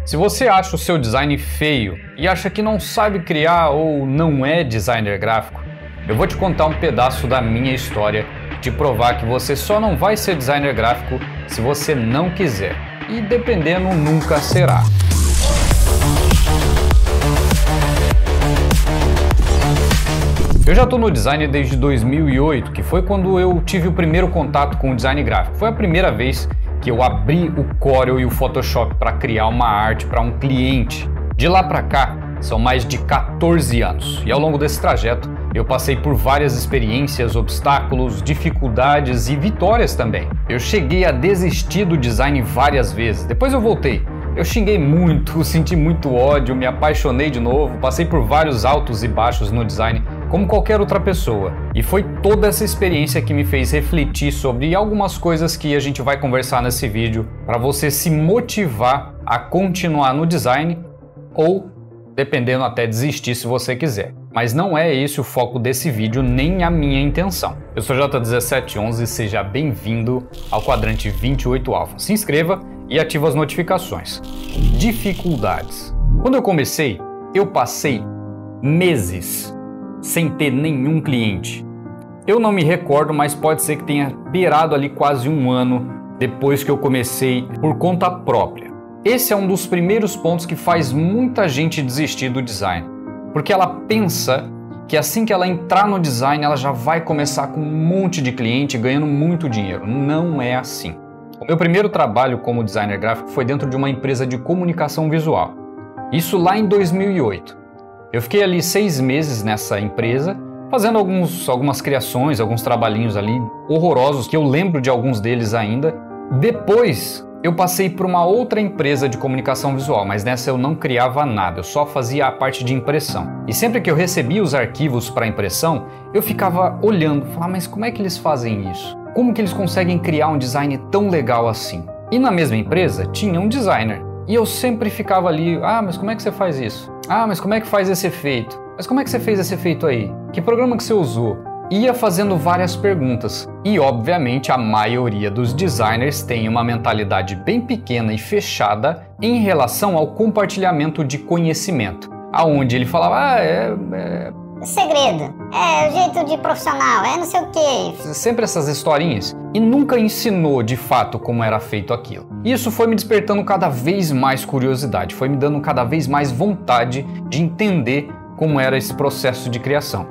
Se você acha o seu design feio e acha que não sabe criar ou não é designer gráfico, eu vou te contar um pedaço da minha história, te provar que você só não vai ser designer gráfico se você não quiser, e dependendo nunca será. Eu já estou no design desde 2008, que foi quando eu tive o primeiro contato com o design gráfico. Foi a primeira vez que eu abri o Corel e o Photoshop para criar uma arte para um cliente. De lá para cá, são mais de 14 anos. E ao longo desse trajeto, eu passei por várias experiências, obstáculos, dificuldades e vitórias também. Eu cheguei a desistir do design várias vezes. Depois eu voltei. Eu xinguei muito, senti muito ódio, me apaixonei de novo, passei por vários altos e baixos no design, como qualquer outra pessoa. E foi toda essa experiência que me fez refletir sobre algumas coisas que a gente vai conversar nesse vídeo, para você se motivar a continuar no design ou, dependendo, até desistir se você quiser. Mas não é esse o foco desse vídeo, nem a minha intenção. Eu sou J1711 e seja bem-vindo ao Quadrante 28 Alpha. Se inscreva e ative as notificações. Dificuldades. Quando eu comecei, eu passei meses sem ter nenhum cliente. Eu não me recordo, mas pode ser que tenha beirado ali quase um ano depois que eu comecei por conta própria. Esse é um dos primeiros pontos que faz muita gente desistir do design, porque ela pensa que assim que ela entrar no design, ela já vai começar com um monte de cliente ganhando muito dinheiro. Não é assim. O meu primeiro trabalho como designer gráfico foi dentro de uma empresa de comunicação visual. Isso lá em 2008. Eu fiquei ali 6 meses nessa empresa, fazendo algumas criações, alguns trabalhinhos ali horrorosos, que eu lembro de alguns deles ainda. Depois, eu passei por uma outra empresa de comunicação visual, mas nessa eu não criava nada, eu só fazia a parte de impressão. E sempre que eu recebia os arquivos para impressão, eu ficava olhando, falava, mas como é que eles fazem isso? Como que eles conseguem criar um design tão legal assim? E na mesma empresa tinha um designer. E eu sempre ficava ali, mas como é que você faz isso? Mas como é que faz esse efeito? Mas como é que você fez esse efeito aí? Que programa que você usou? Ia fazendo várias perguntas. E obviamente a maioria dos designers tem uma mentalidade bem pequena e fechada em relação ao compartilhamento de conhecimento. Aonde ele falava, segredo, é o jeito de profissional, é não sei o quê. Sempre essas historinhas. E nunca ensinou de fato como era feito aquilo. Isso foi me despertando cada vez mais curiosidade, foi me dando cada vez mais vontade de entender como era esse processo de criação.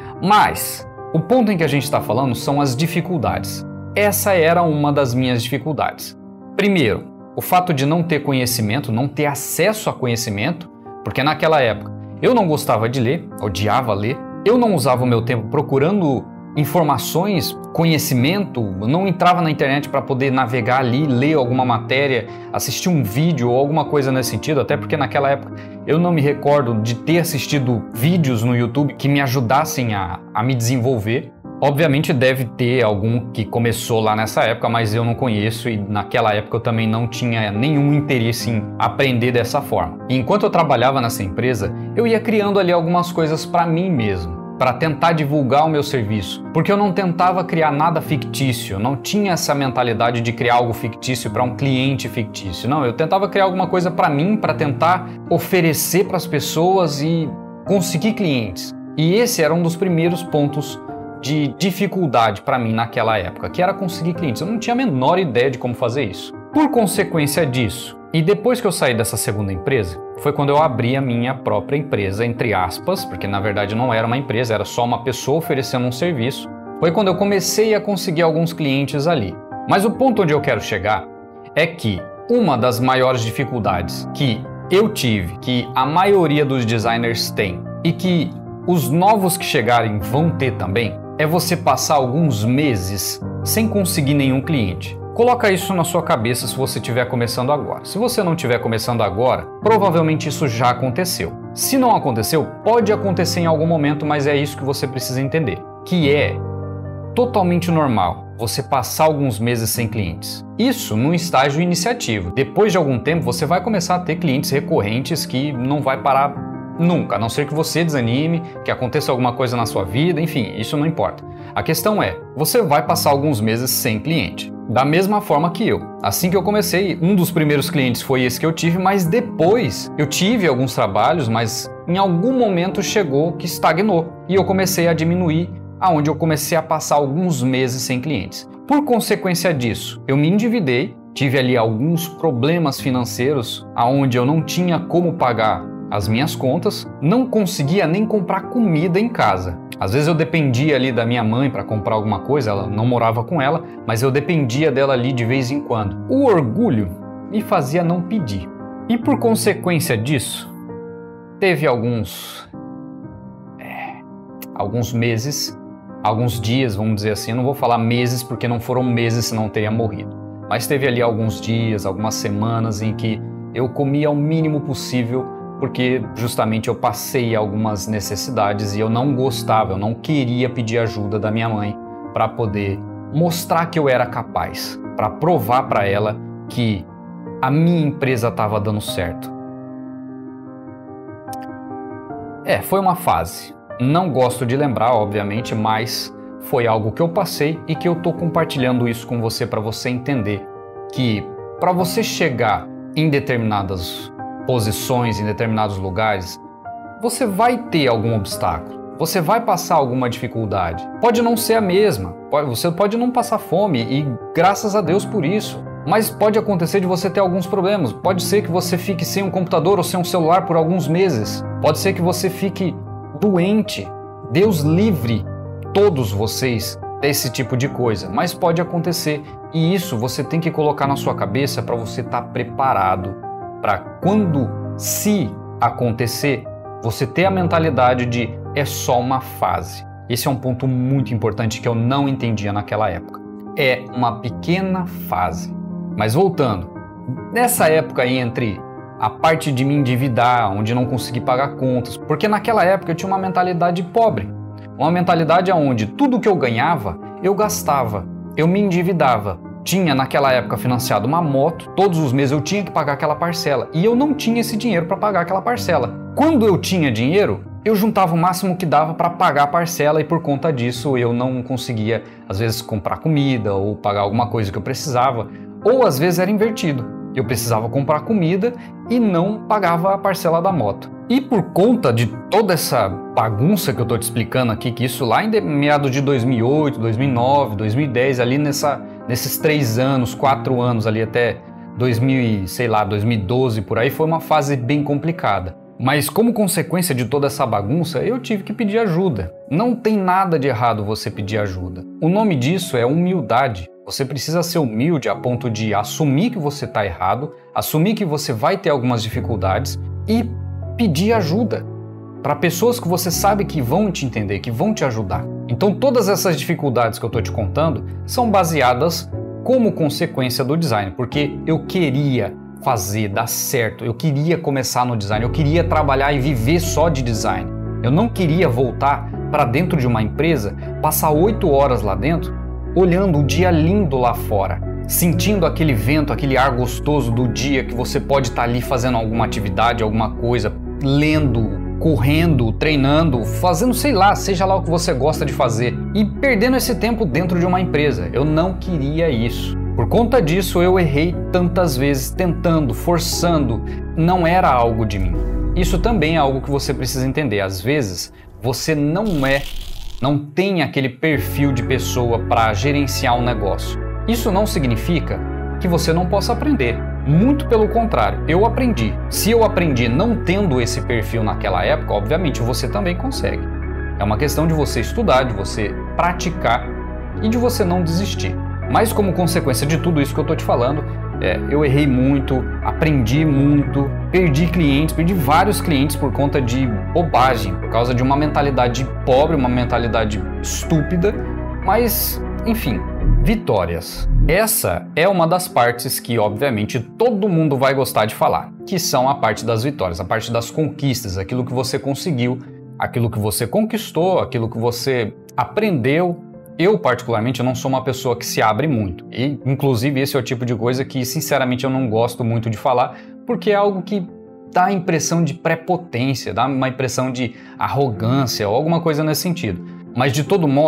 Mas o ponto em que a gente está falando são as dificuldades. Essa era uma das minhas dificuldades. Primeiro, o fato de não ter conhecimento, não ter acesso a conhecimento, porque naquela época eu não gostava de ler, odiava ler, eu não usava o meu tempo procurando informações, conhecimento, eu não entrava na internet para poder navegar ali, ler alguma matéria, assistir um vídeo ou alguma coisa nesse sentido, até porque naquela época eu não me recordo de ter assistido vídeos no YouTube que me ajudassem a me desenvolver. Obviamente deve ter algum que começou lá nessa época, mas eu não conheço e naquela época eu também não tinha nenhum interesse em aprender dessa forma. E enquanto eu trabalhava nessa empresa, eu ia criando ali algumas coisas para mim mesmo, para tentar divulgar o meu serviço, porque eu não tentava criar nada fictício, não tinha essa mentalidade de criar algo fictício para um cliente fictício. Não, eu tentava criar alguma coisa para mim, para tentar oferecer para as pessoas e conseguir clientes. E esse era um dos primeiros pontos de dificuldade para mim naquela época, que era conseguir clientes. Eu não tinha a menor ideia de como fazer isso. Por consequência disso, e depois que eu saí dessa segunda empresa, foi quando eu abri a minha própria empresa, entre aspas, porque na verdade não era uma empresa, era só uma pessoa oferecendo um serviço. Foi quando eu comecei a conseguir alguns clientes ali. Mas o ponto onde eu quero chegar é que uma das maiores dificuldades que eu tive, que a maioria dos designers tem e que os novos que chegarem vão ter também, é você passar alguns meses sem conseguir nenhum cliente. Coloca isso na sua cabeça se você estiver começando agora. Se você não estiver começando agora, provavelmente isso já aconteceu. Se não aconteceu, pode acontecer em algum momento, mas é isso que você precisa entender, que é totalmente normal você passar alguns meses sem clientes. Isso no estágio iniciativo. Depois de algum tempo, você vai começar a ter clientes recorrentes que não vai parar nunca, a não ser que você desanime, que aconteça alguma coisa na sua vida, enfim, isso não importa. A questão é, você vai passar alguns meses sem cliente. da mesma forma que eu. Assim que eu comecei, um dos primeiros clientes foi esse que eu tive, mas depois eu tive alguns trabalhos, mas em algum momento chegou que estagnou e eu comecei a diminuir, aonde eu comecei a passar alguns meses sem clientes. Por consequência disso, eu me endividei, tive ali alguns problemas financeiros, aonde eu não tinha como pagar as minhas contas, não conseguia nem comprar comida em casa. Às vezes eu dependia ali da minha mãe para comprar alguma coisa, ela não morava com ela, mas eu dependia dela ali de vez em quando. O orgulho me fazia não pedir. E por consequência disso, teve alguns meses, alguns dias, vamos dizer assim, eu não vou falar meses porque não foram meses senão teria morrido. Mas teve ali alguns dias, algumas semanas em que eu comia o mínimo possível porque justamente eu passei algumas necessidades e eu não gostava, eu não queria pedir ajuda da minha mãe para poder mostrar que eu era capaz, para provar para ela que a minha empresa estava dando certo. Foi uma fase. Não gosto de lembrar, obviamente, mas foi algo que eu passei e que eu tô compartilhando isso com você para você entender que para você chegar em determinadas posições, em determinados lugares, você vai ter algum obstáculo, você vai passar alguma dificuldade. Pode não ser a mesma, você pode não passar fome e graças a Deus por isso, mas pode acontecer de você ter alguns problemas. Pode ser que você fique sem um computador ou sem um celular por alguns meses, pode ser que você fique doente. Deus livre todos vocês desse tipo de coisa, mas pode acontecer e isso você tem que colocar na sua cabeça para você estar preparado para quando, se acontecer, você ter a mentalidade de é só uma fase. Esse é um ponto muito importante que eu não entendia naquela época. É uma pequena fase. Mas voltando, nessa época aí entre a parte de me endividar, onde não consegui pagar contas, porque naquela época eu tinha uma mentalidade pobre. Uma mentalidade onde tudo que eu ganhava, eu gastava, eu me endividava. Tinha naquela época financiado uma moto, todos os meses eu tinha que pagar aquela parcela e eu não tinha esse dinheiro para pagar aquela parcela. Quando eu tinha dinheiro, eu juntava o máximo que dava para pagar a parcela e por conta disso eu não conseguia, às vezes, comprar comida ou pagar alguma coisa que eu precisava, ou às vezes era invertido. Eu precisava comprar comida e não pagava a parcela da moto. E por conta de toda essa bagunça que eu tô te explicando aqui, que isso lá em meados de 2008, 2009, 2010, ali nesses 3 anos, 4 anos ali até 2012 por aí, foi uma fase bem complicada. Mas como consequência de toda essa bagunça, eu tive que pedir ajuda. Não tem nada de errado você pedir ajuda. O nome disso é humildade. Você precisa ser humilde a ponto de assumir que você está errado, assumir que você vai ter algumas dificuldades e pedir ajuda para pessoas que você sabe que vão te entender, que vão te ajudar. Então todas essas dificuldades que eu estou te contando são baseadas como consequência do design, porque eu queria fazer, dar certo, eu queria começar no design, eu queria trabalhar e viver só de design. Eu não queria voltar para dentro de uma empresa, passar 8 horas lá dentro, olhando o dia lindo lá fora, sentindo aquele vento, aquele ar gostoso do dia que você pode estar ali fazendo alguma atividade, alguma coisa, lendo, correndo, treinando, fazendo, sei lá, seja lá o que você gosta de fazer e perdendo esse tempo dentro de uma empresa. Eu não queria isso. Por conta disso, eu errei tantas vezes, tentando, forçando, não era algo de mim. Isso também é algo que você precisa entender. Às vezes, você não tem aquele perfil de pessoa para gerenciar um negócio. Isso não significa que você não possa aprender. Muito pelo contrário, eu aprendi. Se eu aprendi não tendo esse perfil naquela época, obviamente você também consegue. É uma questão de você estudar, de você praticar e de você não desistir. Mas como consequência de tudo isso que eu estou te falando, eu errei muito, aprendi muito, perdi vários clientes por conta de bobagem, por causa de uma mentalidade pobre, uma mentalidade estúpida, mas, enfim, vitórias. Essa é uma das partes que, obviamente, todo mundo vai gostar de falar, que são a parte das vitórias, a parte das conquistas, aquilo que você conseguiu, aquilo que você conquistou, aquilo que você aprendeu. Eu, particularmente, não sou uma pessoa que se abre muito. E, inclusive, esse é o tipo de coisa que, sinceramente, eu não gosto muito de falar, porque é algo que dá a impressão de prepotência, dá uma impressão de arrogância ou alguma coisa nesse sentido. Mas, de todo modo,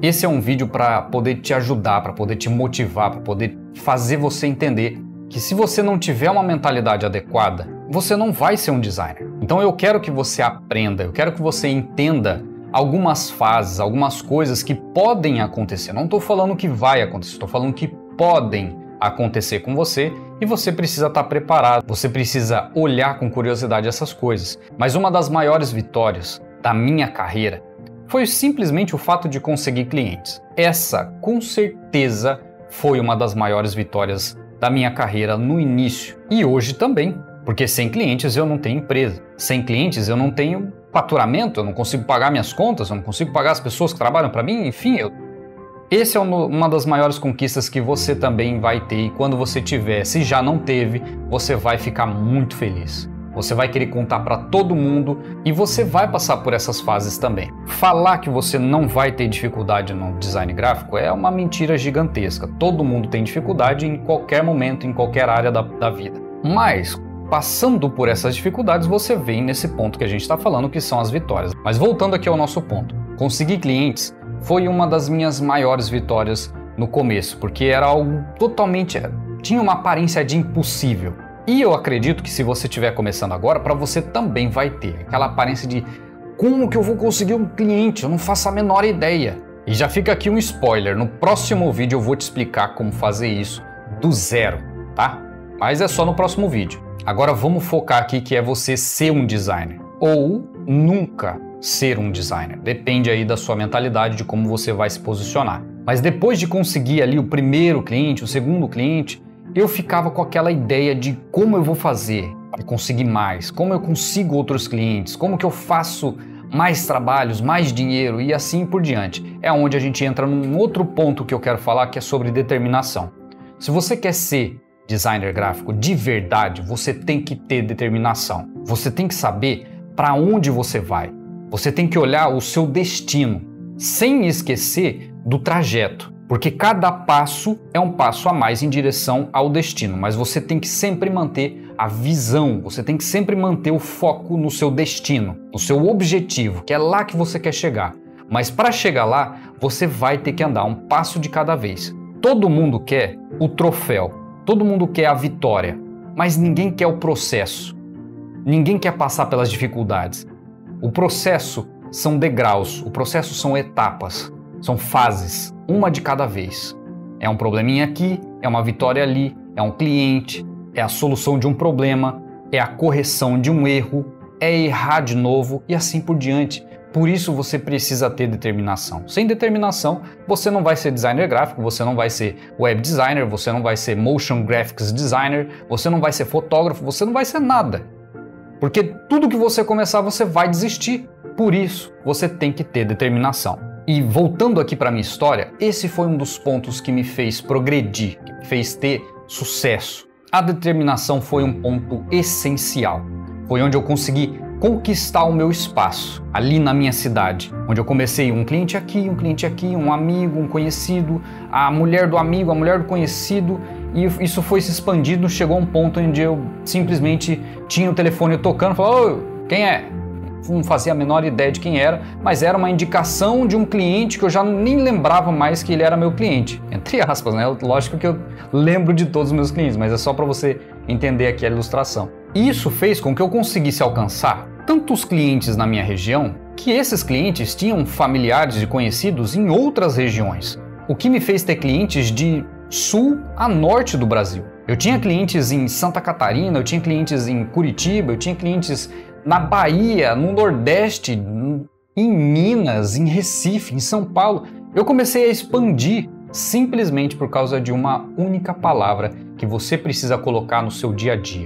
Esse é um vídeo para poder te ajudar, para poder te motivar, para poder fazer você entender que se você não tiver uma mentalidade adequada, você não vai ser um designer. Então eu quero que você aprenda, eu quero que você entenda algumas fases, algumas coisas que podem acontecer. Não estou falando que vai acontecer, estou falando que podem acontecer com você e você precisa estar preparado, você precisa olhar com curiosidade essas coisas. Mas uma das maiores vitórias da minha carreira foi simplesmente o fato de conseguir clientes. Essa, com certeza, foi uma das maiores vitórias da minha carreira no início e hoje também. Porque sem clientes eu não tenho empresa, sem clientes eu não tenho faturamento, eu não consigo pagar minhas contas, eu não consigo pagar as pessoas que trabalham para mim, enfim. Esse é uma das maiores conquistas que você também vai ter e quando você tiver, se já não teve, você vai ficar muito feliz. Você vai querer contar para todo mundo e você vai passar por essas fases também. Falar que você não vai ter dificuldade no design gráfico é uma mentira gigantesca. Todo mundo tem dificuldade em qualquer momento, em qualquer área da vida. Mas passando por essas dificuldades, você vem nesse ponto que a gente está falando, que são as vitórias. Mas voltando aqui ao nosso ponto, conseguir clientes foi uma das minhas maiores vitórias no começo, porque era algo totalmente... tinha uma aparência de impossível. E eu acredito que se você estiver começando agora, para você também vai ter aquela aparência de como que eu vou conseguir um cliente? Eu não faço a menor ideia. E já fica aqui um spoiler, no próximo vídeo eu vou te explicar como fazer isso do zero, tá? Mas é só no próximo vídeo. Agora vamos focar aqui que é você ser um designer ou nunca ser um designer. Depende aí da sua mentalidade, de como você vai se posicionar. Mas depois de conseguir ali o primeiro cliente, o segundo cliente, eu ficava com aquela ideia de como eu vou fazer para conseguir mais, como eu consigo outros clientes, como que eu faço mais trabalhos, mais dinheiro e assim por diante. É onde a gente entra num outro ponto que eu quero falar, que é sobre determinação. Se você quer ser designer gráfico de verdade, você tem que ter determinação. Você tem que saber para onde você vai. Você tem que olhar o seu destino, sem esquecer do trajeto. Porque cada passo é um passo a mais em direção ao destino, mas você tem que sempre manter a visão, você tem que sempre manter o foco no seu destino, no seu objetivo, que é lá que você quer chegar. Mas para chegar lá, você vai ter que andar um passo de cada vez. Todo mundo quer o troféu, todo mundo quer a vitória, mas ninguém quer o processo. Ninguém quer passar pelas dificuldades. O processo são degraus, o processo são etapas, são fases. Uma de cada vez. É um probleminha aqui, é uma vitória ali, é um cliente, é a solução de um problema, é a correção de um erro, é errar de novo e assim por diante. Por isso você precisa ter determinação. Sem determinação, você não vai ser designer gráfico, você não vai ser web designer, você não vai ser motion graphics designer, você não vai ser fotógrafo, você não vai ser nada. Porque tudo que você começar, você vai desistir. Por isso, você tem que ter determinação. E voltando aqui para minha história, esse foi um dos pontos que me fez progredir, que me fez ter sucesso. A determinação foi um ponto essencial. Foi onde eu consegui conquistar o meu espaço, ali na minha cidade, onde eu comecei um cliente aqui, um amigo, um conhecido, a mulher do amigo, a mulher do conhecido, e isso foi se expandindo, chegou a um ponto onde eu simplesmente tinha o telefone tocando, falava, ô, quem é? Não fazia a menor ideia de quem era, mas era uma indicação de um cliente que eu já nem lembrava mais que ele era meu cliente. Entre aspas, né? Lógico que eu lembro de todos os meus clientes, mas é só para você entender aqui a ilustração. Isso fez com que eu conseguisse alcançar tantos clientes na minha região, que esses clientes tinham familiares e conhecidos em outras regiões. O que me fez ter clientes de sul a norte do Brasil. Eu tinha clientes em Santa Catarina, eu tinha clientes em Curitiba, eu tinha clientes na Bahia, no Nordeste, em Minas, em Recife, em São Paulo. Eu comecei a expandir simplesmente por causa de uma única palavra que você precisa colocar no seu dia a dia: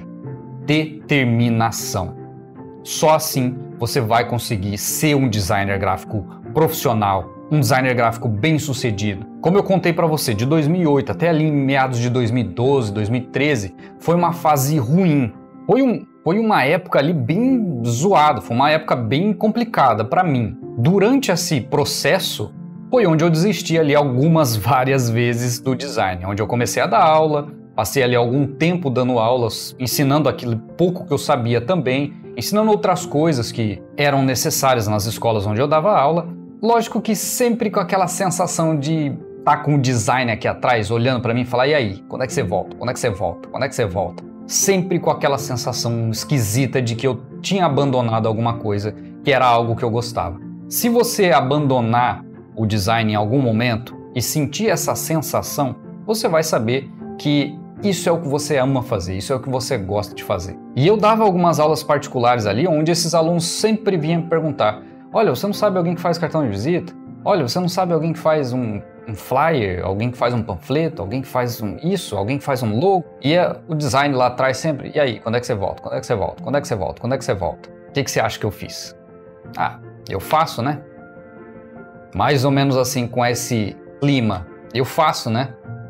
determinação. Só assim você vai conseguir ser um designer gráfico profissional, um designer gráfico bem sucedido. Como eu contei para você, de 2008 até ali em meados de 2012, 2013, foi uma fase ruim. Foi uma época ali bem zoada, foi uma época bem complicada para mim. Durante esse processo, foi onde eu desisti ali várias vezes do design, onde eu comecei a dar aula, passei ali algum tempo dando aulas, ensinando aquilo pouco que eu sabia também, ensinando outras coisas que eram necessárias nas escolas onde eu dava aula, Lógico que sempre com aquela sensação de estar com o design aqui atrás, olhando para mim e falar, e aí, quando é que você volta? Quando é que você volta? Quando é que você volta? Sempre com aquela sensação esquisita de que eu tinha abandonado alguma coisa que era algo que eu gostava. Se você abandonar o design em algum momento e sentir essa sensação, você vai saber que isso é o que você ama fazer, isso é o que você gosta de fazer. E eu dava algumas aulas particulares ali, onde esses alunos sempre vinham me perguntar, olha, você não sabe alguém que faz cartão de visita? Olha, você não sabe alguém que faz um flyer, alguém que faz um panfleto, alguém que faz isso, alguém que faz um logo? E o design lá atrás sempre, e aí, quando é que você volta? Quando é que você volta? Quando é que você volta? Quando é que você volta? O que você acha que eu fiz? Ah, eu faço, né? Mais ou menos assim, com esse clima, eu faço, né?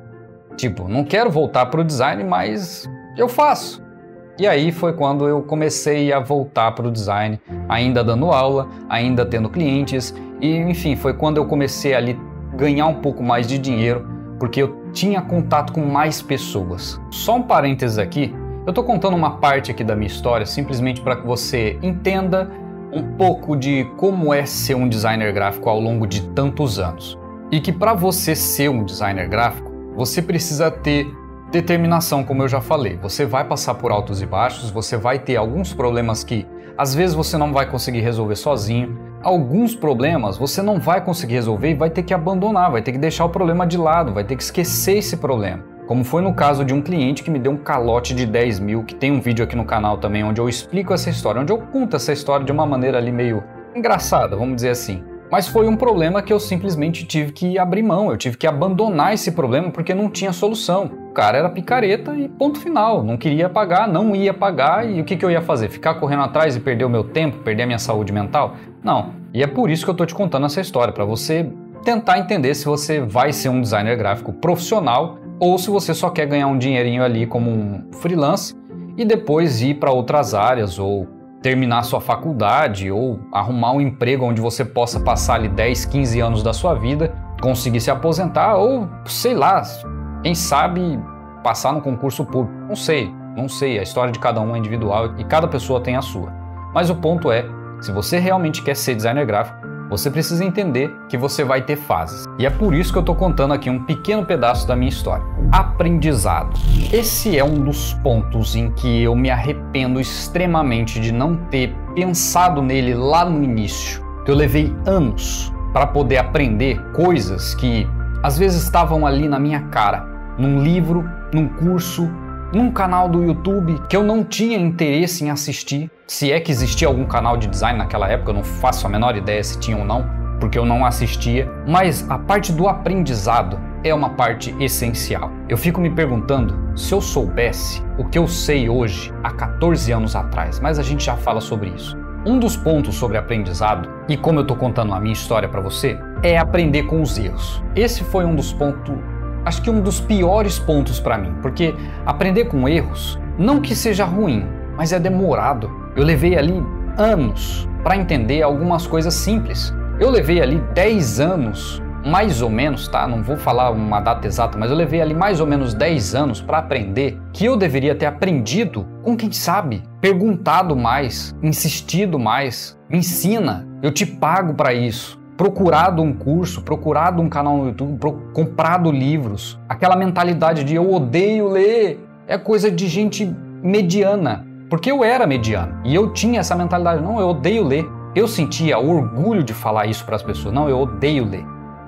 Tipo, não quero voltar para o design, mas eu faço. E aí foi quando eu comecei a voltar para o design, ainda dando aula, ainda tendo clientes, e enfim, foi quando eu comecei ali ganhar um pouco mais de dinheiro, porque eu tinha contato com mais pessoas. Só um parênteses aqui, eu tô contando uma parte aqui da minha história, simplesmente para que você entenda um pouco de como é ser um designer gráfico ao longo de tantos anos. E que para você ser um designer gráfico, você precisa ter determinação, como eu já falei. Você vai passar por altos e baixos, você vai ter alguns problemas que às vezes você não vai conseguir resolver sozinho. Alguns problemas você não vai conseguir resolver e vai ter que abandonar, vai ter que deixar o problema de lado, vai ter que esquecer esse problema. Como foi no caso de um cliente que me deu um calote de 10 mil, que tem um vídeo aqui no canal também onde eu explico essa história, onde eu conto essa história de uma maneira ali meio engraçada, vamos dizer assim. Mas foi um problema que eu simplesmente tive que abrir mão, eu tive que abandonar esse problema porque não tinha solução. O cara era picareta e ponto final, não queria pagar, não ia pagar e o que eu ia fazer? Ficar correndo atrás e perder o meu tempo, perder a minha saúde mental? Não, e é por isso que eu tô te contando essa história, para você tentar entender se você vai ser um designer gráfico profissional ou se você só quer ganhar um dinheirinho ali como um freelance e depois ir para outras áreas ou terminar sua faculdade ou arrumar um emprego onde você possa passar ali 10, 15 anos da sua vida, conseguir se aposentar ou, sei lá, quem sabe passar no concurso público. Não sei, a história de cada um é individual e cada pessoa tem a sua. Mas o ponto é, se você realmente quer ser designer gráfico, você precisa entender que você vai ter fases. E é por isso que eu estou contando aqui um pequeno pedaço da minha história. Aprendizado. Esse é um dos pontos em que eu me arrependo extremamente de não ter pensado nele lá no início. Eu levei anos para poder aprender coisas que às vezes estavam ali na minha cara, num livro, num curso, num canal do YouTube que eu não tinha interesse em assistir. Se é que existia algum canal de design naquela época, eu não faço a menor ideia se tinha ou não, porque eu não assistia. Mas a parte do aprendizado é uma parte essencial. Eu fico me perguntando se eu soubesse o que eu sei hoje, há 14 anos atrás, mas a gente já fala sobre isso. Um dos pontos sobre aprendizado, e como eu estou contando a minha história para você, é aprender com os erros. Esse foi um dos pontos, acho que um dos piores pontos para mim, porque aprender com erros, não que seja ruim, mas é demorado. Eu levei ali anos para entender algumas coisas simples. Eu levei ali 10 anos, mais ou menos, tá? Não vou falar uma data exata, mas eu levei ali mais ou menos 10 anos para aprender que eu deveria ter aprendido com quem sabe, perguntado mais, insistido mais. Me ensina, eu te pago para isso. Procurado um curso, procurado um canal no YouTube, comprado livros. Aquela mentalidade de eu odeio ler é coisa de gente mediana. Porque eu era mediano e eu tinha essa mentalidade, não, eu odeio ler. Eu sentia orgulho de falar isso para as pessoas, não, eu odeio ler.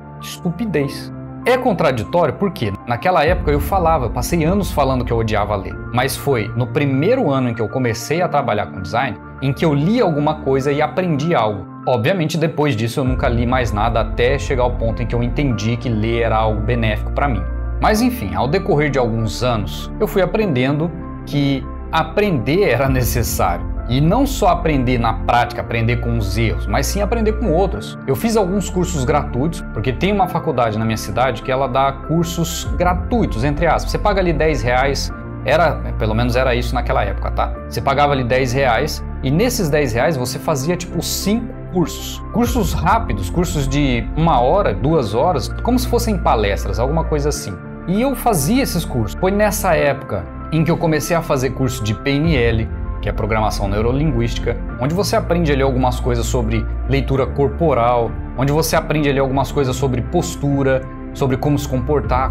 Estupidez. É contraditório porque naquela época eu passei anos falando que eu odiava ler. Mas foi no primeiro ano em que eu comecei a trabalhar com design, em que eu li alguma coisa e aprendi algo. Obviamente depois disso eu nunca li mais nada até chegar ao ponto em que eu entendi que ler era algo benéfico para mim. Mas enfim, ao decorrer de alguns anos, eu fui aprendendo que aprender era necessário. E não só aprender na prática, aprender com os erros, mas sim aprender com outros. Eu fiz alguns cursos gratuitos, porque tem uma faculdade na minha cidade que ela dá cursos gratuitos, entre aspas. Você paga ali 10 reais, pelo menos era isso naquela época, tá? Você pagava ali 10 reais e nesses 10 reais você fazia tipo 5 cursos. Cursos rápidos, cursos de 1 hora, 2 horas, como se fossem palestras, alguma coisa assim. E eu fazia esses cursos. Foi nessa época em que eu comecei a fazer curso de PNL, que que é programação neurolinguística, onde você aprende ali algumas coisas sobre leitura corporal, onde você aprende ali algumas coisas sobre postura, sobre como se comportar,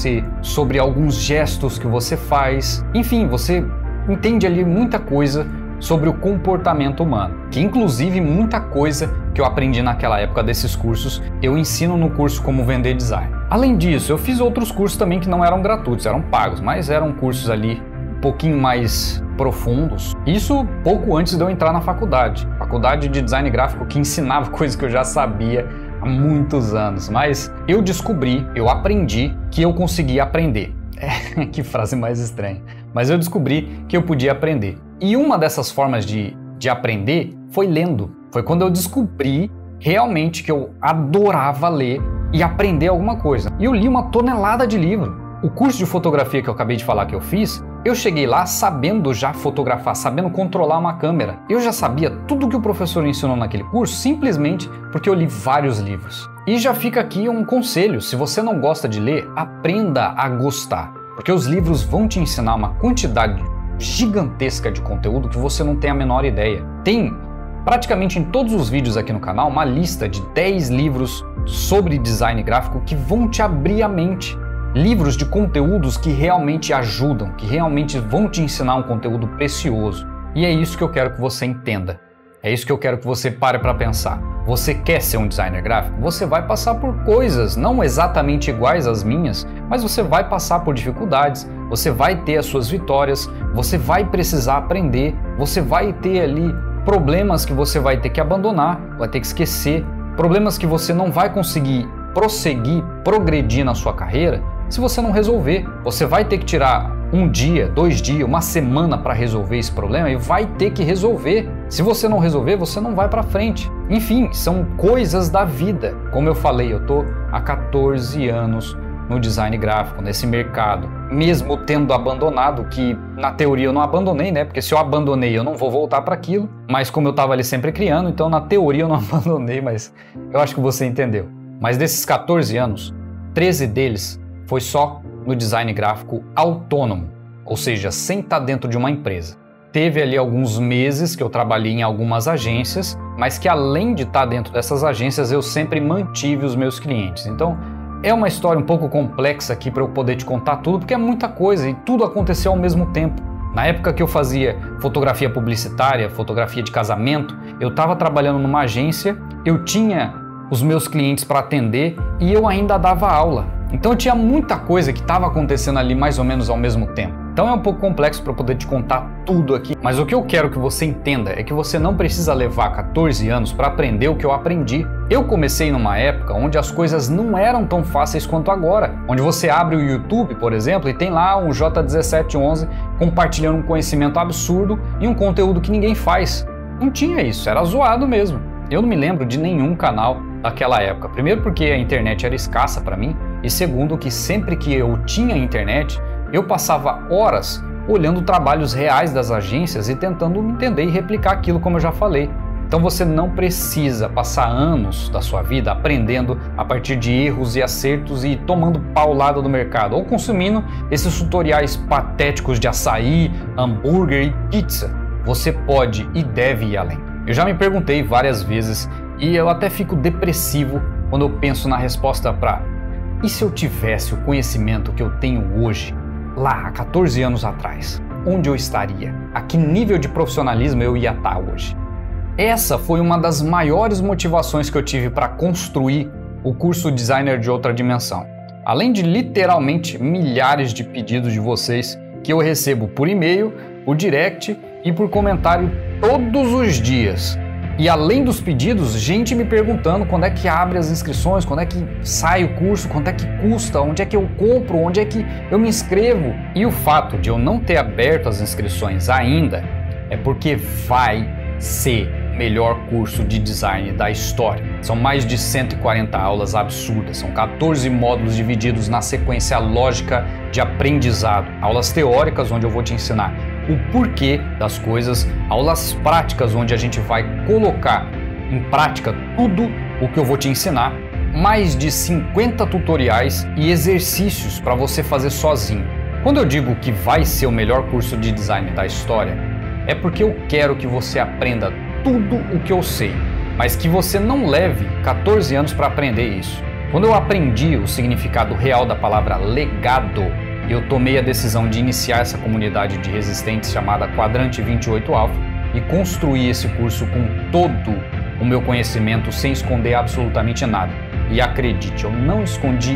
sobre alguns gestos que você faz. Enfim, você entende ali muita coisa sobre o comportamento humano, que inclusive muita coisa que eu aprendi naquela época desses cursos, eu ensino no curso Como Vender Design. Além disso, eu fiz outros cursos também que não eram gratuitos, eram pagos, mas eram cursos ali um pouquinho mais profundos. Isso pouco antes de eu entrar na faculdade de design gráfico, que ensinava coisas que eu já sabia há muitos anos, mas eu aprendi que eu conseguia aprender. Que frase mais estranha. Mas eu descobri que eu podia aprender. E uma dessas formas de aprender foi lendo. Foi quando eu descobri realmente que eu adorava ler e aprender alguma coisa. E eu li uma tonelada de livro. O curso de fotografia que eu acabei de falar que eu fiz, eu cheguei lá sabendo já fotografar, sabendo controlar uma câmera. Eu já sabia tudo que o professor ensinou naquele curso simplesmente porque eu li vários livros. E já fica aqui um conselho: se você não gosta de ler, aprenda a gostar. Porque os livros vão te ensinar uma quantidade gigantesca de conteúdo que você não tem a menor ideia. Tem praticamente em todos os vídeos aqui no canal uma lista de 10 livros sobre design gráfico que vão te abrir a mente. Livros de conteúdos que realmente ajudam, que realmente vão te ensinar um conteúdo precioso. E é isso que eu quero que você entenda. É isso que eu quero que você pare para pensar. Você quer ser um designer gráfico? Você vai passar por coisas não exatamente iguais às minhas, mas você vai passar por dificuldades, você vai ter as suas vitórias, você vai precisar aprender, você vai ter ali problemas que você vai ter que abandonar, vai ter que esquecer, problemas que você não vai conseguir prosseguir, progredir na sua carreira se você não resolver. Você vai ter que tirar um dia, 2 dias, uma semana para resolver esse problema e vai ter que resolver. Se você não resolver, você não vai para frente. Enfim, são coisas da vida. Como eu falei, eu tô há 14 anos no design gráfico, nesse mercado. Mesmo tendo abandonado, que na teoria eu não abandonei, né? Porque se eu abandonei, eu não vou voltar para aquilo. Mas como eu tava ali sempre criando, então na teoria eu não abandonei, mas eu acho que você entendeu. Mas desses 14 anos, 13 deles foi só no design gráfico autônomo, ou seja, sem estar dentro de uma empresa. Teve ali alguns meses que eu trabalhei em algumas agências, mas que além de estar dentro dessas agências, eu sempre mantive os meus clientes. Então, é uma história um pouco complexa aqui para eu poder te contar tudo, porque é muita coisa e tudo aconteceu ao mesmo tempo. Na época que eu fazia fotografia publicitária, fotografia de casamento, eu estava trabalhando numa agência, eu tinha os meus clientes para atender e eu ainda dava aula. Então tinha muita coisa que estava acontecendo ali mais ou menos ao mesmo tempo. Então é um pouco complexo para poder te contar tudo aqui, mas o que eu quero que você entenda é que você não precisa levar 14 anos para aprender o que eu aprendi. Eu comecei numa época onde as coisas não eram tão fáceis quanto agora, onde você abre o YouTube, por exemplo, e tem lá um J1711 compartilhando um conhecimento absurdo e um conteúdo que ninguém faz. Não tinha isso, era zoado mesmo. Eu não me lembro de nenhum canal daquela época. Primeiro porque a internet era escassa para mim, e segundo que sempre que eu tinha internet, eu passava horas olhando trabalhos reais das agências e tentando entender e replicar aquilo, como eu já falei. Então você não precisa passar anos da sua vida aprendendo a partir de erros e acertos e tomando paulada do mercado, ou consumindo esses tutoriais patéticos de açaí, hambúrguer e pizza. Você pode e deve ir além. Eu já me perguntei várias vezes e eu até fico depressivo quando eu penso na resposta para: e se eu tivesse o conhecimento que eu tenho hoje, lá há 14 anos atrás? Onde eu estaria? A que nível de profissionalismo eu ia estar hoje? Essa foi uma das maiores motivações que eu tive para construir o curso Designer de Outra Dimensão. Além de literalmente milhares de pedidos de vocês que eu recebo por e-mail, por direct e por comentário todos os dias. E além dos pedidos, gente me perguntando quando é que abre as inscrições, quando é que sai o curso, quanto é que custa, onde é que eu compro, onde é que eu me inscrevo. E o fato de eu não ter aberto as inscrições ainda é porque vai ser o melhor curso de design da história. São mais de 140 aulas absurdas, são 14 módulos divididos na sequência lógica de aprendizado. Aulas teóricas, onde eu vou te ensinar o porquê das coisas, aulas práticas onde a gente vai colocar em prática tudo o que eu vou te ensinar, mais de 50 tutoriais e exercícios para você fazer sozinho. Quando eu digo que vai ser o melhor curso de design da história, é porque eu quero que você aprenda tudo o que eu sei, mas que você não leve 14 anos para aprender isso. Quando eu aprendi o significado real da palavra legado, eu tomei a decisão de iniciar essa comunidade de resistentes chamada Quadrante 28 Alpha e construir esse curso com todo o meu conhecimento sem esconder absolutamente nada. E acredite, eu não escondi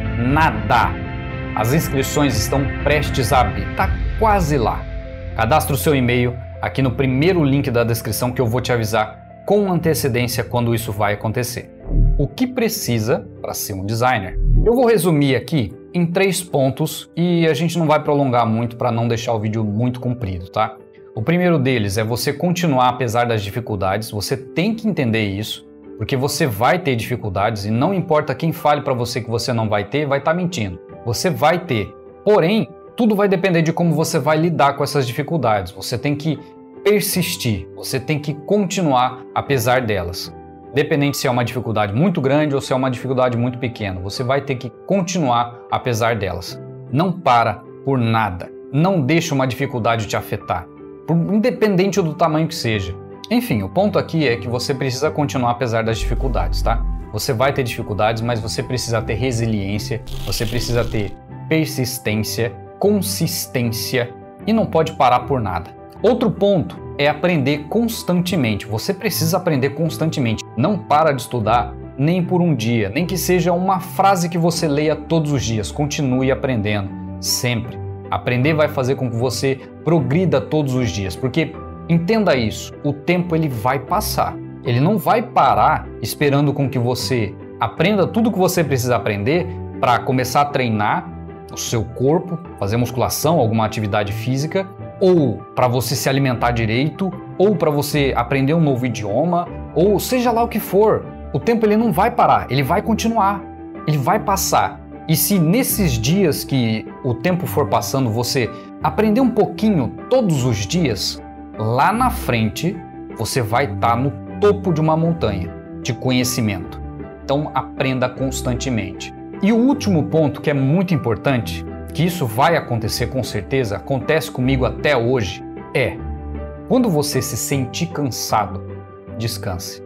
nada. As inscrições estão prestes a abrir, tá quase lá. Cadastre o seu e-mail aqui no primeiro link da descrição que eu vou te avisar com antecedência quando isso vai acontecer. O que precisa para ser um designer? Eu vou resumir aqui em 3 pontos e a gente não vai prolongar muito para não deixar o vídeo muito comprido, tá? O primeiro deles é você continuar apesar das dificuldades. Você tem que entender isso, porque você vai ter dificuldades e não importa quem fale para você que você não vai ter, vai estar mentindo. Você vai ter. Porém, tudo vai depender de como você vai lidar com essas dificuldades. Você tem que persistir, você tem que continuar apesar delas. Independente se é uma dificuldade muito grande ou se é uma dificuldade muito pequena, você vai ter que continuar apesar delas. Não para por nada. Não deixa uma dificuldade te afetar, independente do tamanho que seja. Enfim, o ponto aqui é que você precisa continuar apesar das dificuldades, tá? Você vai ter dificuldades, mas você precisa ter resiliência, você precisa ter persistência, consistência e não pode parar por nada. Outro ponto é aprender constantemente. Você precisa aprender constantemente. Não para de estudar nem por um dia, nem que seja uma frase que você leia todos os dias. Continue aprendendo, sempre. Aprender vai fazer com que você progrida todos os dias, porque entenda isso, o tempo ele vai passar. Ele não vai parar esperando com que você aprenda tudo o que você precisa aprender para começar a treinar o seu corpo, fazer musculação, alguma atividade física, ou para você se alimentar direito, ou para você aprender um novo idioma, ou seja lá o que for. O tempo ele não vai parar, ele vai continuar, ele vai passar. E se nesses dias que o tempo for passando você aprender um pouquinho todos os dias, lá na frente você vai estar no topo de uma montanha de conhecimento. Então aprenda constantemente. E o último ponto que é muito importante, que isso vai acontecer com certeza, acontece comigo até hoje, é quando você se sentir cansado, descanse.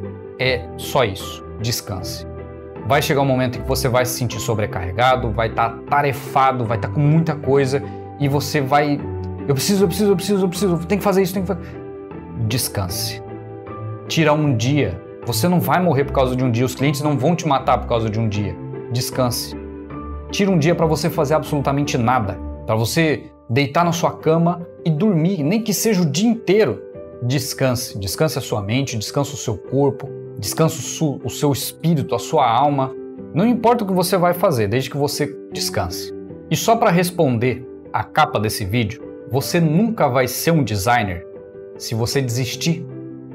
É só isso, descanse. Vai chegar um momento em que você vai se sentir sobrecarregado, vai estar tarefado, vai estar com muita coisa e você vai... Eu preciso, tem que fazer isso, tem que fazer... Descanse. Tira um dia. Você não vai morrer por causa de um dia, os clientes não vão te matar por causa de um dia. Descanse. Tira um dia para você fazer absolutamente nada, para você deitar na sua cama e dormir, nem que seja o dia inteiro. Descanse. Descanse a sua mente, descanse o seu corpo, descanse o seu espírito, a sua alma. Não importa o que você vai fazer, desde que você descanse. E só para responder a capa desse vídeo, você nunca vai ser um designer se você desistir.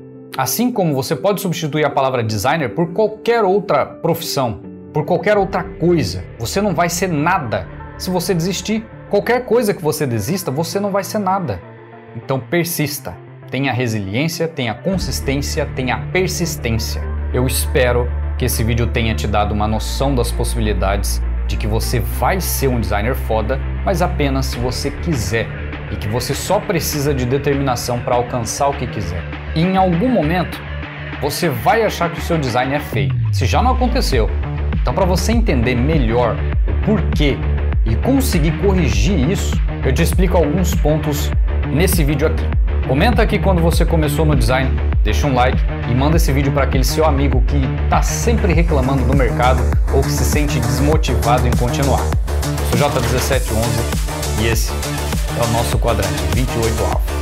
Assim como você pode substituir a palavra designer por qualquer outra profissão, por qualquer outra coisa. Você não vai ser nada se você desistir. Qualquer coisa que você desista, você não vai ser nada. Então persista. Tenha resiliência, tenha consistência, tenha persistência. Eu espero que esse vídeo tenha te dado uma noção das possibilidades de que você vai ser um designer foda, mas apenas se você quiser. E que você só precisa de determinação para alcançar o que quiser. E em algum momento, você vai achar que o seu design é feio. Se já não aconteceu. Então, para você entender melhor o porquê e conseguir corrigir isso, eu te explico alguns pontos nesse vídeo aqui. Comenta aqui quando você começou no design, deixa um like e manda esse vídeo para aquele seu amigo que está sempre reclamando do mercado ou que se sente desmotivado em continuar. Eu sou J1711 e esse é o nosso Quadrante 28 Alpha.